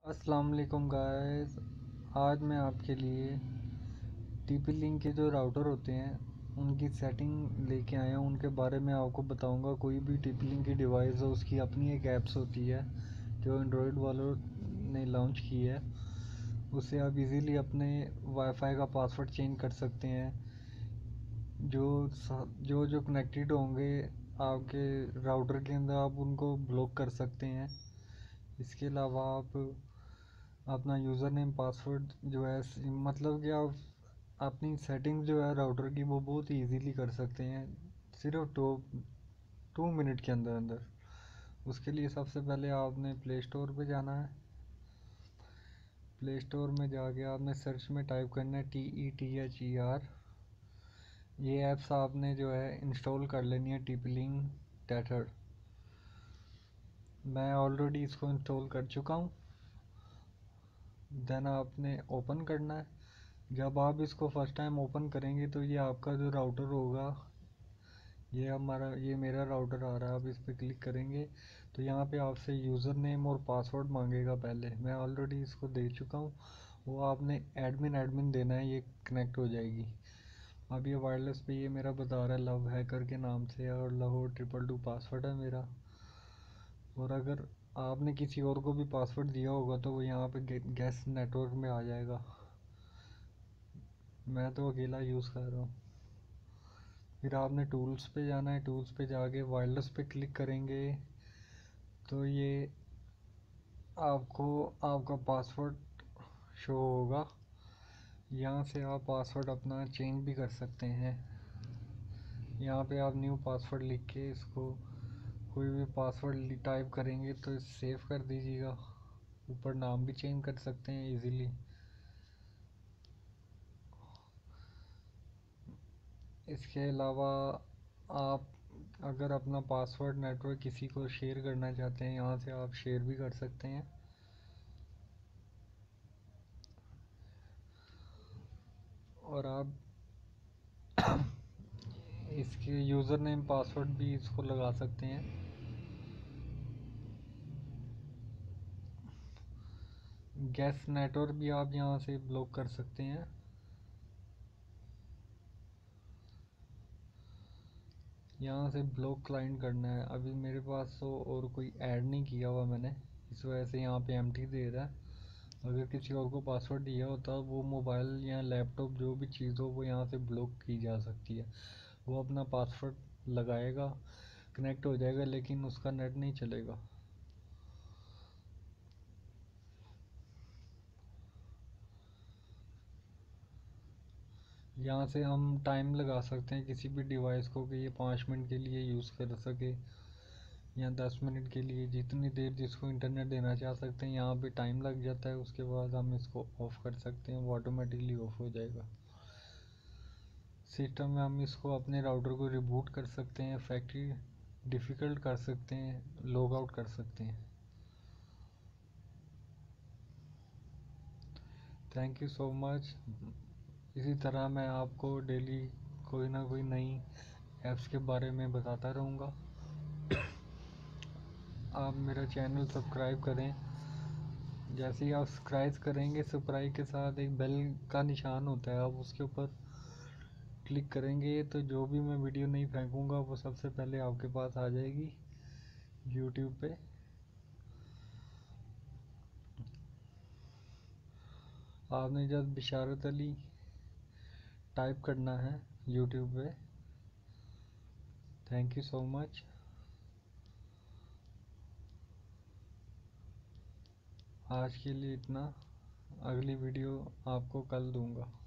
अस्सलाम वालेकुम गाइस। आज मैं आपके लिए टीपी लिंक के जो राउटर होते हैं उनकी सेटिंग लेके आया हूँ। उनके बारे में आपको बताऊंगा। कोई भी टीपी लिंक की डिवाइस हो उसकी अपनी एक ऐप्स होती है जो एंड्रॉयड वालों ने लॉन्च की है। उससे आप इजीली अपने वाईफाई का पासवर्ड चेंज कर सकते हैं। जो जो जो कनेक्टेड होंगे आपके राउटर के अंदर आप उनको ब्लॉक कर सकते हैं। इसके अलावा आप अपना यूज़र नेम पासवर्ड जो है मतलब कि आप अपनी सेटिंग जो है राउटर की वो बहुत ही इजीली कर सकते हैं सिर्फ 2 मिनट के अंदर अंदर। उसके लिए सबसे पहले आपने प्ले स्टोर पे जाना है। प्ले स्टोर में जाके आपने सर्च में टाइप करना है TETHER। ये ऐप्स आपने जो है इंस्टॉल कर लेनी है टीपी लिंक टेथर। मैं ऑलरेडी इसको इंस्टॉल कर चुका हूँ। देन आपने ओपन करना है। जब आप इसको फर्स्ट टाइम ओपन करेंगे तो ये आपका जो राउटर होगा, ये मेरा राउटर आ रहा है। आप इस पर क्लिक करेंगे तो यहाँ पे आपसे यूज़र नेम और पासवर्ड मांगेगा। पहले मैं ऑलरेडी इसको दे चुका हूँ। वो आपने एडमिन देना है, ये कनेक्ट हो जाएगी। अब ये वायरलेस पे ये मेरा बता रहा है लव हैकर के नाम से और लाहौर 222 पासवर्ड है मेरा। और अगर आपने किसी और को भी पासवर्ड दिया होगा तो वो यहाँ पे गेस्ट नेटवर्क में आ जाएगा। मैं तो अकेला यूज़ कर रहा हूँ। फिर आपने टूल्स पे जाना है। टूल्स पे जाके वायरलेस पे क्लिक करेंगे तो ये आपको आपका पासवर्ड शो होगा। यहाँ से आप पासवर्ड अपना चेंज भी कर सकते हैं। यहाँ पे आप न्यू पासवर्ड लिख के इसको कोई भी पासवर्ड टाइप करेंगे तो सेव कर दीजिएगा। ऊपर नाम भी चेंज कर सकते हैं इजीली। इसके अलावा आप अगर अपना पासवर्ड नेटवर्क किसी को शेयर करना चाहते हैं यहाँ से आप शेयर भी कर सकते हैं। और आप इसके यूज़र नेम पासवर्ड भी इसको लगा सकते हैं। गेस्ट नेटवर्क भी आप यहाँ से ब्लॉक कर सकते हैं। यहाँ से ब्लॉक क्लाइंट करना है। अभी मेरे पास तो और कोई ऐड नहीं किया हुआ मैंने, इस वजह से यहाँ पे एम्प्टी दे रहा है। अगर किसी और को पासवर्ड दिया होता वो मोबाइल या लैपटॉप जो भी चीज़ हो वो यहाँ से ब्लॉक की जा सकती है। वो अपना पासवर्ड लगाएगा, कनेक्ट हो जाएगा, लेकिन उसका नेट नहीं चलेगा। यहाँ से हम टाइम लगा सकते हैं किसी भी डिवाइस को कि ये 5 मिनट के लिए यूज़ कर सके या 10 मिनट के लिए, जितनी देर जिसको इंटरनेट देना चाह सकते हैं। यहाँ पे टाइम लग जाता है। उसके बाद हम इसको ऑफ़ कर सकते हैं, वो ऑटोमेटिकली ऑफ़ हो जाएगा। सिस्टम में हम इसको अपने राउटर को रिबूट कर सकते हैं, फैक्ट्री डिफ़िकल्ट कर सकते हैं, लॉग आउट कर सकते हैं। Thank you so much. इसी तरह मैं आपको डेली कोई ना कोई नई ऐप्स के बारे में बताता रहूँगा। आप मेरा चैनल सब्सक्राइब करें। जैसे ही आप सब्सक्राइब करेंगे, सब्सक्राइब के साथ एक बेल का निशान होता है, आप उसके ऊपर क्लिक करेंगे तो जो भी मैं वीडियो नहीं फेंकूँगा वो सबसे पहले आपके पास आ जाएगी यूट्यूब पे। आपने जब बिशारत अली टाइप करना है यूट्यूब पे। Thank you so much. आज के लिए इतना। अगली वीडियो आपको कल दूंगा।